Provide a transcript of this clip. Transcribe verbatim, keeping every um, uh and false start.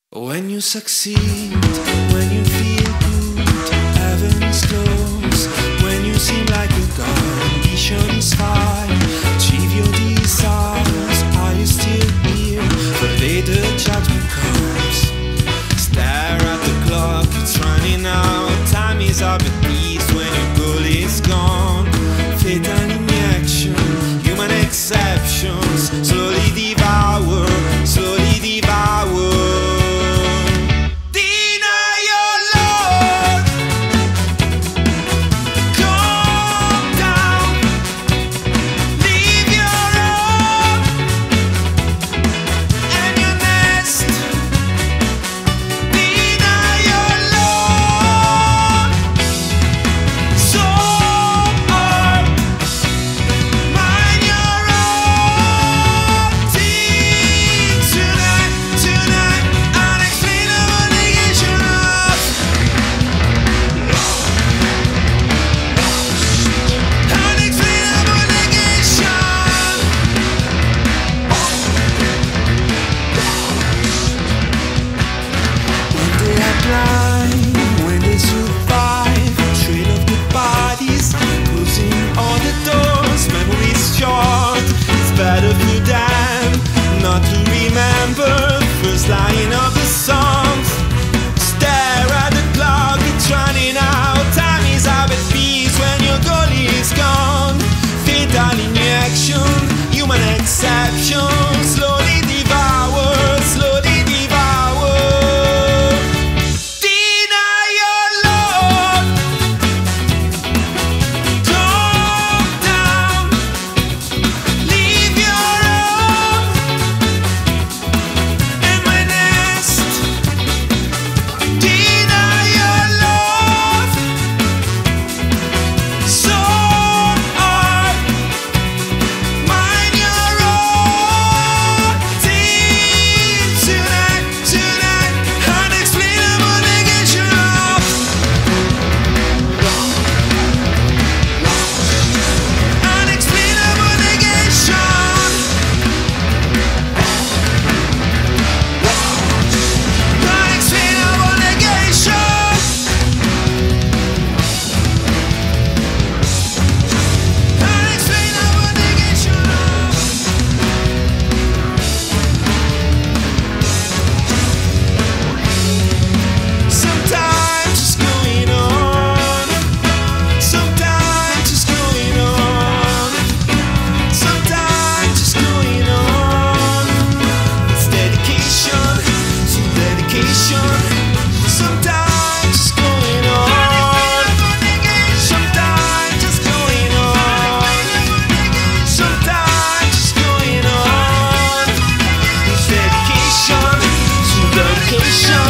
When you succeed, when you feel good, heaven is close. When you seem like a god, ambition's high. Achieve your desires, are you still here? But later judgment comes. Stare at the clock, it's running out. Time is up at peace when your goal is gone. Fatal injection, human exceptions. Slowly devour, slowly devour. When they survive, trail of the bodies, closing all the doors, memories short. It's better for them not to remember first line of the songs. Stare at the clock, it's running out. Time is up at peace when your goal is gone. Fatal injection, human exception. Slowly devour, slowly devour. Dedication.